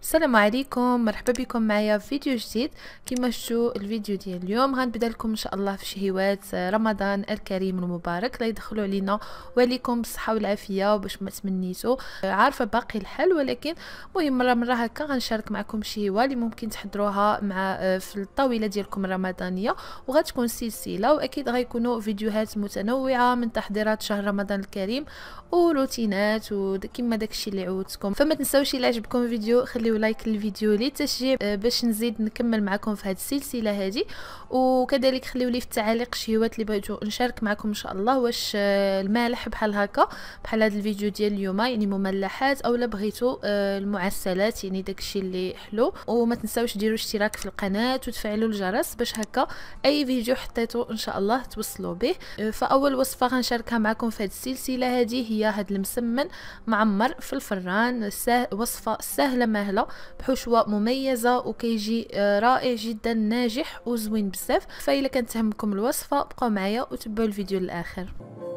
السلام عليكم، مرحبا بكم معايا في فيديو جديد. كما شفتوا الفيديو ديال اليوم غنبدا لكم ان شاء الله في شهيوات رمضان الكريم المبارك، لا يدخلوا علينا وعليكم بالصحه والعافيه وباش ما تمنيتوا. عارفه باقي الحل، ولكن مهم مره هكا غنشارك معكم شهيوه اللي ممكن تحضروها مع في الطاوله ديالكم الرمضانيه، وغتكون سلسله، واكيد غيكونوا فيديوهات متنوعه من تحضيرات شهر رمضان الكريم وروتينات وكما داكشي اللي عودتكم. فما تنساوش الا عجبكم الفيديو خليو لايك للفيديو للتشجيع باش نزيد نكمل معكم في هذه السلسله هذه، وكذلك خليو لي في التعاليق الشهيوات اللي بغيتو نشارك معكم ان شاء الله، واش المالح بحال هكا بحال هذا الفيديو ديال اليوم يعني مملحات، اولا بغيتو المعسلات يعني داكشي اللي حلو. وما تنساوش ديروا اشتراك في القناه وتفعلوا الجرس باش هكا اي فيديو حطيتو ان شاء الله توصلوا به. فاول وصفه غنشاركها معكم في هذه السلسله هذه هي هذا المسمن معمر في الفران. وصفه سهله ماهله بحشوه مميزه وكيجي رائع جدا ناجح وزوين بزاف. فإلا كانت تهمكم الوصفه بقوا معايا وتبعوا الفيديو للاخر.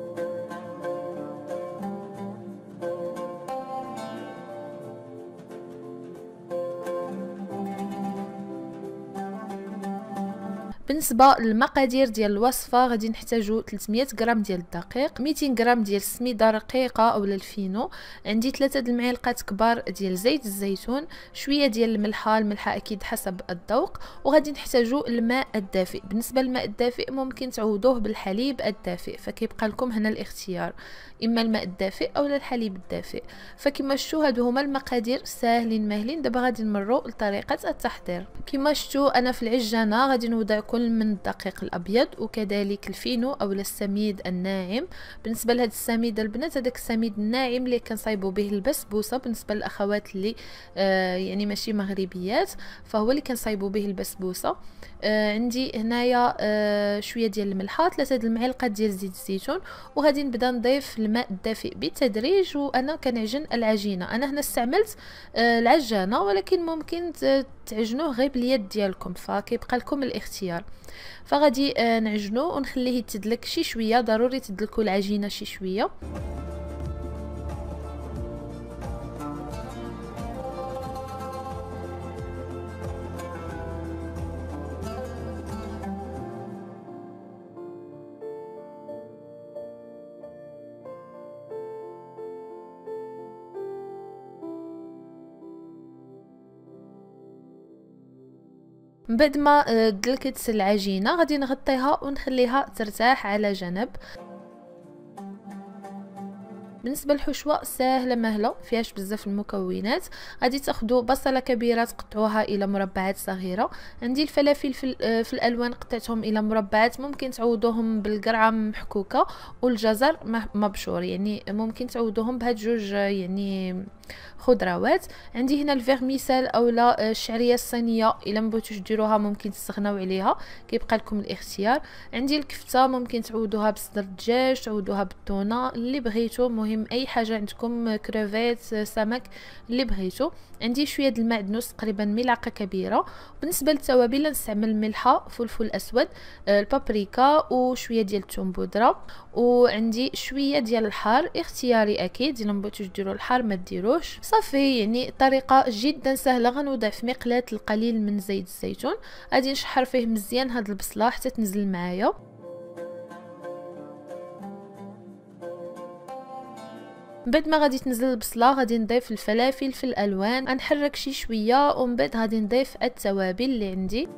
بالنسبه للمقادير ديال الوصفه غادي نحتاجو 300 غرام ديال الدقيق، 200 غرام ديال السميده رقيقه اولا الفينو، عندي 3 المعالق كبار ديال زيت الزيتون، شويه ديال الملحه اكيد حسب الذوق، وغادي نحتاجو الماء الدافئ. بالنسبه للماء الدافئ ممكن تعوضوه بالحليب الدافئ، فكيبقى لكم هنا الاختيار اما الماء الدافئ اولا الحليب الدافئ. فكما شفتوا هادو هما المقادير ساهلين ماهلين. دابا غادي نمروا لطريقه التحضير. كما شفتوا انا في العجانه غادي نوضع كل من الدقيق الابيض وكذلك الفينو اولا السميد الناعم. بالنسبه لهذا السميد البنات هذاك السميد الناعم اللي كنصايبوا به البسبوسه، بالنسبه للاخوات اللي يعني ماشي مغربيات فهو اللي كنصايبوا به البسبوسه. عندي هنايا شويه ديال الملحه، 3 المعالق ديال زيت الزيتون، وغادي نبدا نضيف الماء الدافئ بالتدريج وانا كنعجن العجينه. انا هنا استعملت العجانه، ولكن ممكن تعجنوه غير باليد ديالكم فكيبقى لكم الاختيار. فغادي نعجنو ونخليه يتدلك شي شويه، ضروري تدلكوا العجينه شي شويه. من بعد ما دلكت العجينه غادي نغطيها ونخليها ترتاح على جنب. بالنسبه للحشوه ساهله ماهله فيهاش بزاف المكونات. غادي تاخذوا بصله كبيره تقطعوها الى مربعات صغيره، عندي الفلافل في الالوان قطعتهم الى مربعات، ممكن تعوضوهم بالقرعه محكوكه، والجزر مبشور يعني ممكن تعوضوهم بهاد جوج يعني خضروات. عندي هنا الفيرميسال اولا الشعريه الصينيه، الا ما بغيتوش ديروها ممكن تستغناو عليها، كيبقى لكم الاختيار. عندي الكفته ممكن تعوضوها بصدر الدجاج، تعوضوها بالتونه اللي بغيتو، مهم اي حاجه عندكم، كريفيت سمك اللي بغيتو. عندي شويه د المعدنوس تقريبا ملعقه كبيره. بالنسبه للتوابل نستعمل الملحه، فلفل اسود، البابريكا وشويه ديال الثوم بودره، وعندي شويه ديال الحار اختياري اكيد، الا ما بغيتوش ديروا الحار ما ديروش. صافي يعني طريقه جدا سهله. غنوضع في مقلاه القليل من زيت الزيتون، غادي نشحر فيه مزيان هاد البصله حتى تنزل معايا. بعد ما غادي تنزل البصله غادي نضيف الفلافل في الالوان، غنحرك شي شويه، ومن بعد غادي نضيف التوابل اللي عندي.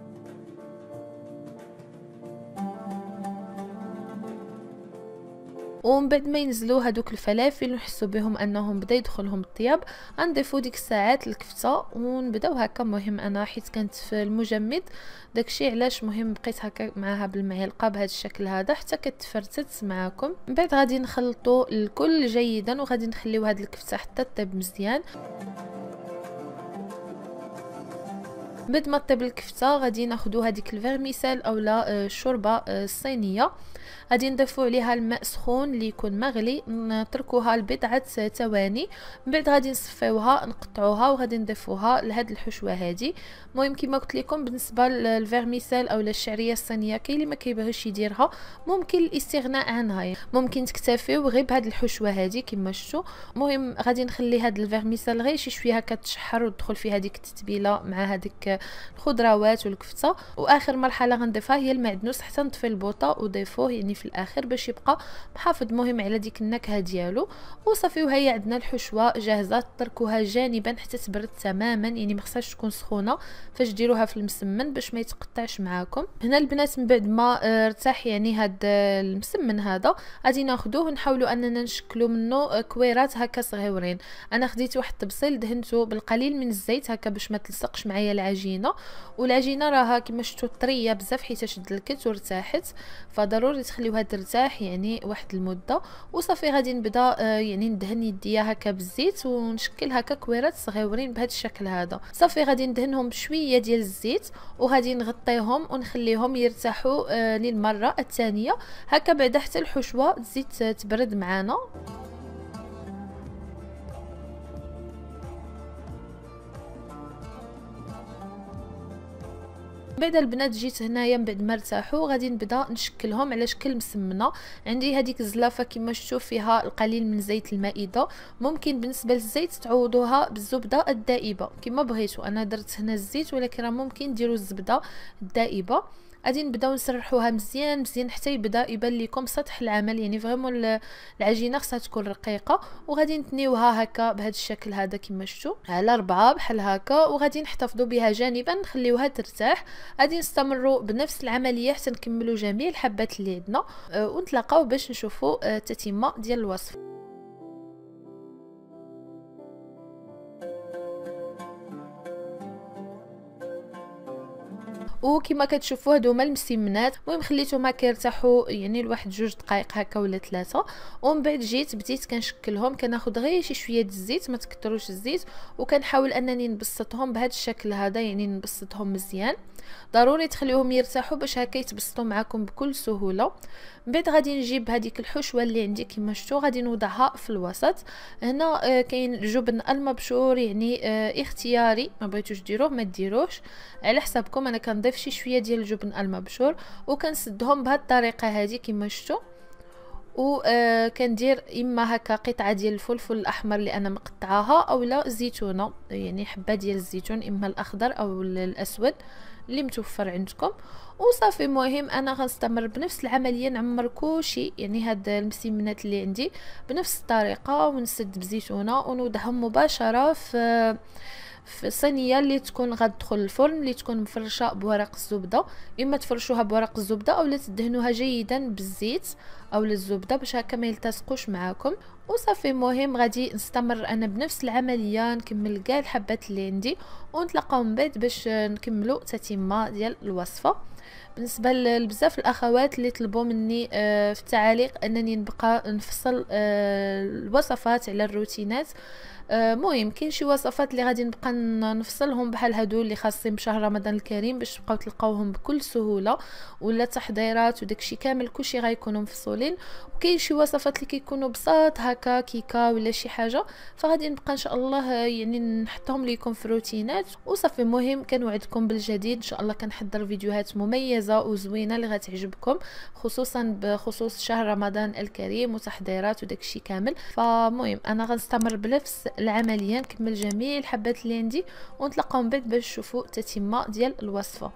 ومن بعد ما ينزلوا هذوك الفلافل ونحسوا بهم انهم بدا يدخلهم الطياب، غنضيفوا ديك الساعات الكفته ونبداو هكا. مهم انا حيت كانت في المجمد داكشي علاش مهم بقيت هكا معاها بالمعلقه بهذا الشكل هذا حتى كتفرتت معكم. من بعد غادي نخلطوا الكل جيدا وغادي نخليو هاد الكفته حتى طيب مزيان. بعد ما طيب الكفته غادي ناخذوا هذيك الفيرميسيل اولا الشوربه الصينيه، غادي نضيفوا عليها الماء سخون اللي يكون مغلي، نتركوها لبضعه ثواني، من بعد غادي نصفيوها نقطعوها وغادي نضيفوها لهاد الحشوه هذه. المهم كما قلت لكم بالنسبه للفيرميسيل اولا الشعريه الصينيه كاين اللي ما كيبغيش يديرها، ممكن الاستغناء عنها، ممكن تكتفيو غير بهاد الحشوه هذه كما شفتوا. المهم غادي نخلي هاد الفيرميسيل غير شي شويه كتشحر وتدخل فيها هذيك التتبيله مع هذيك الخضروات والكفته، واخر مرحله غنضيفها هي المعدنوس حتى نطفي البوطه وضيفوه يعني في الاخر باش يبقى محافظ مهم على ديك النكهه ديالو. وصافي وهي عندنا الحشوه جاهزه، تركوها جانبا حتى تبرد تماما، يعني ما خصهاش تكون سخونه فاش ديروها في المسمن باش ما يتقطعش معاكم. هنا البنات من بعد ما ارتاح يعني هاد المسمن هذا غادي ناخذوه ونحاولوا اننا نشكلوا منه كويرات هكا صغيورين. انا خديت واحد الطبسيل دهنته بالقليل من الزيت هكا باش ما تلصقش معايا العجينه، والعجينه راها كما شفتوا طريه بزاف حيت دلكت وارتاحت، فضروري تخليوها ترتاح يعني واحد المده. وصافي غادي نبدا يعني ندهن يديا هكا بالزيت ونشكل هكا كويرات صغيورين بهذا الشكل هذا. صافي غادي ندهنهم بشويه ديال الزيت وغادي نغطيهم ونخليهم يرتاحوا للمره الثانيه هكا بعد حتى الحشوه تزيد تبرد معانا. بعد البنات جيت هنايا من بعد ما ارتاحوا غادي نبدا نشكلهم على شكل مسمنه. عندي هذيك الزلافه كما شفتوا فيها القليل من زيت المائده، ممكن بالنسبه للزيت تعوضوها بالزبده الدائبه كما بغيتوا. انا درت هنا الزيت ولكن راه ممكن ديروا الزبده الدائبه. غادي نبداو نسرحوها مزيان مزيان حتى يبدا يبان لكم سطح العمل، يعني فريمون العجينه خصها تكون رقيقه. وغادي نتنيوها هكا بهذا الشكل هذا كما شفتوا على 4 بحال هكا، وغادي نحتفظوا بها جانبا نخليوها ترتاح. غادي نستمروا بنفس العمليه حتى نكملوا جميع الحبات اللي عندنا ونتلاقاو باش نشوفوا التتمه ديال الوصفه. وكما كتشوفوا هادو هما المسمنات. المهم خليتهم هكا يرتاحوا يعني لواحد 2 دقائق هكا ولا 3، ومن بعد بديت كنشكلهم. كناخذ غير شي شويه د الزيت، ما تكثروش الزيت، وكنحاول انني نبسطهم بهذا الشكل هذا، يعني نبسطهم مزيان. ضروري تخليوهم يرتاحوا باش هكا يتبسطوا معكم بكل سهوله. من بعد غادي نجيب هذيك الحشوه اللي عندي كما شفتوا غادي نوضعها في الوسط. هنا كاين جبن المبشور يعني اختياري، ما بغيتوش ديروه ما ديروش على حسابكم. انا كنضيف شي شويه ديال الجبن المبشور وكنسدهم بهذه الطريقه هذه كما شفتوا. كندير اما هكا قطعه ديال الفلفل الاحمر اللي انا مقطعاها اولا زيتونه، يعني حبه ديال الزيتون اما الاخضر او الاسود اللي متوفر عندكم. وصافي المهم انا غنستمر بنفس العمليه نعمر كلشي، يعني هاد المسمنات اللي عندي بنفس الطريقه، ونسد بزيتونه ونوضعهم مباشره في صينيه اللي تكون غتدخل الفرن، اللي تكون مفرشه بورق الزبده. اما تفرشوها بورق الزبده اولا تدهنوها جيدا بالزيت او الزبده باش هكا ما يلتصقوش معاكم. وصافي المهم غادي نستمر انا بنفس العمليه نكمل كاع الحبات اللي عندي ونتلاقاو من بعد باش نكملوا تتمه ديال الوصفه. بالنسبه لبزاف الاخوات اللي طلبوا مني في التعاليق انني نبقى نفصل الوصفات على الروتينات، مهم كاين شي وصفات اللي غادي نبقى نفصلهم بحال هادو اللي خاصين بشهر رمضان الكريم باش تبقاو تلقاوهم بكل سهوله، ولا تحضيرات وداكشي كامل كلشي غيكونوا مفصولين. وكاين شي وصفات اللي كيكونوا بساط هكا كيكه ولا شي حاجه فغادي نبقى ان شاء الله يعني نحطهم لكم في روتينات. وصافي المهم كنوعدكم بالجديد ان شاء الله. كنحضر فيديوهات مميزه وزوينه اللي غتعجبكم خصوصا بخصوص شهر رمضان الكريم وتحضيرات وداكشي كامل. فمهم انا غنستمر بنفس العمليه نكمل جميع الحبات اللي عندي ونتلاقاو من بعد باش نشوفوا التتمه ديال الوصفه.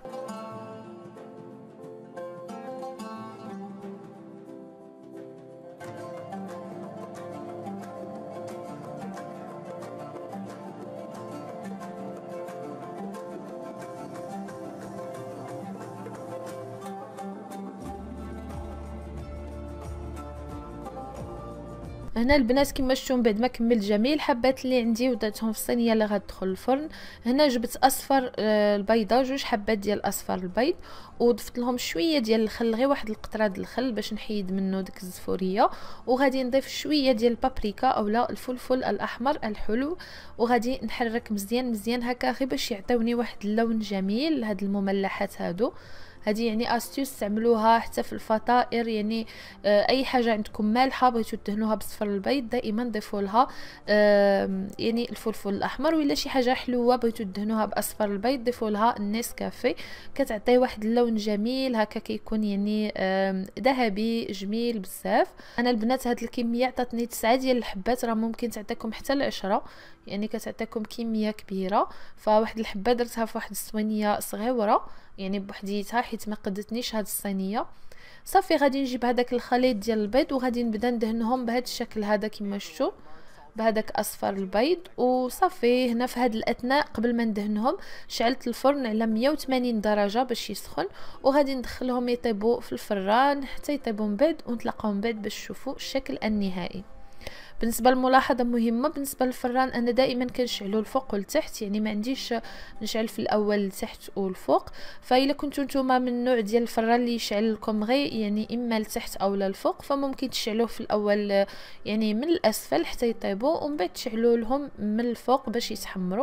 هنا البنات كما شفتوا من بعد ما كملت جميع الحبات اللي عندي وضعتهم في الصينيه اللي غتدخل الفرن. هنا جبت اصفر البيضه، 2 حبات ديال اصفر البيض، وضفت لهم شويه ديال الخل، غير واحد القطره ديال الخل باش نحيد منه ديك الزفوريه، وغادي نضيف شويه ديال البابريكا اولا الفلفل الاحمر الحلو، وغادي نحرك مزيان مزيان هكا غير باش يعطيوني واحد اللون جميل لهاد المملحات هادو. هذه يعني استيوس تعملوها حتى في الفطائر، يعني اي حاجه عندكم مالحه بغيتو تدهنوها بصفر البيض دائما ضيفوا لها يعني الفلفل الاحمر، ولا شي حاجه حلوه بغيتو تدهنوها باصفر البيض ضيفوا لها النسكافيه، كتعطي واحد اللون جميل هكا كيكون يعني ذهبي جميل بزاف. انا البنات هاد الكميه عطاتني 9 ديال الحبات، راه ممكن تعطيكم حتى ل10، يعني كتعطيكم كميه كبيره. فواحد الحبه درتها في واحد الصوانيه صغيره يعني بوحديتها حيت ما قدتنيش هاد الصينيه. صافي غادي نجيب هذاك الخليط ديال البيض وغادي نبدا ندهنهم بهذا الشكل هذا كما شفتوا بهذاك اصفر البيض. وصافي هنا في هذا الاثناء قبل ما ندهنهم شعلت الفرن على 180 درجه باش يسخن، وغادي ندخلهم يطيبوا في الفران حتى يطيبوا من بعد، ونتلاقاو من بعد باش تشوفوا الشكل النهائي. بالنسبه للملاحظه مهمه بالنسبه للفران، انا دائما كنشعلو الفوق والتحت، يعني ما عنديش نشعل في الاول لتحت والفوق. فاذا كنتو نتوما من النوع ديال الفران اللي يشعل لكم غير يعني اما لتحت او للفوق، فممكن تشعلوه في الاول يعني من الاسفل حتى يطيبوا، ومن بعد تشعلوا لهم من الفوق باش يتحمروا.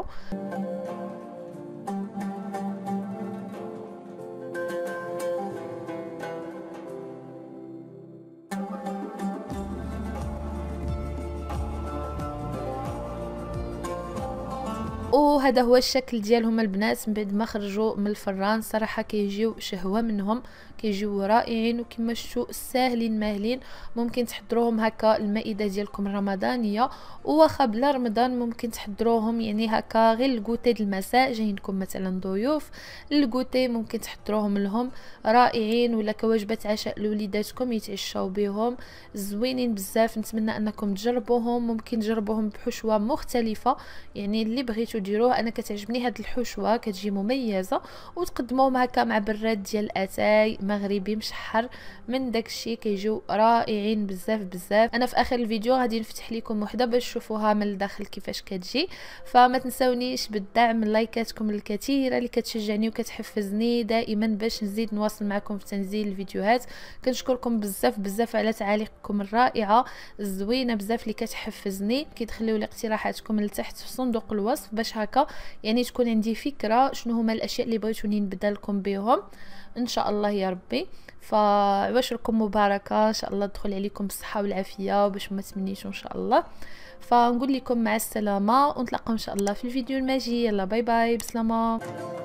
وهذا هو الشكل ديالهم البنات من بعد ما خرجوا من الفران. صراحه كيجيو شهوه منهم، كيجيو رائعين وكما شفتوا ساهلين ماهلين. ممكن تحضروهم هكا المائده ديالكم الرمضانيه، وواخا بلا رمضان ممكن تحضروهم يعني هكا غير الكوتي د المساء جايينكم مثلا ضيوف الكوتي ممكن تحضروهم لهم رائعين، ولا كوجبه عشاء لوليداتكم يتعشاو بهم زوينين بزاف. نتمنى انكم تجربوهم، ممكن تجربوهم بحشوه مختلفه يعني اللي بغيتو ديروه. انا كتعجبني هاد الحشوه كتجي مميزه، وتقدموهم هكا مع براد ديال اتاي مغربي مشحر من داكشي كيجيو رائعين بزاف بزاف. انا في اخر الفيديو غادي نفتح لكم وحده باش تشوفوها من الداخل كيفاش كتجي. فما تنساونيش بالدعم من لايكاتكم الكثيره اللي كتشجعني وكتحفزني دائما باش نزيد نواصل معكم في تنزيل الفيديوهات. كنشكركم بزاف بزاف على تعاليقكم الرائعه الزوينه بزاف اللي كتحفزني. كتخليو لي اقتراحاتكم لتحت في صندوق الوصف باش هكا يعني تكون عندي فكره شنو هما الاشياء اللي بغيتوني نبدا لكم بهم ان شاء الله يا ربي. فعواشركم مباركه ان شاء الله تدخل عليكم بالصحه والعافيه وباش ما تمنيتوا ان شاء الله. فنقول لكم مع السلامه ونتلاقاو ان شاء الله في الفيديو الماجي. يلا باي باي بسلامه.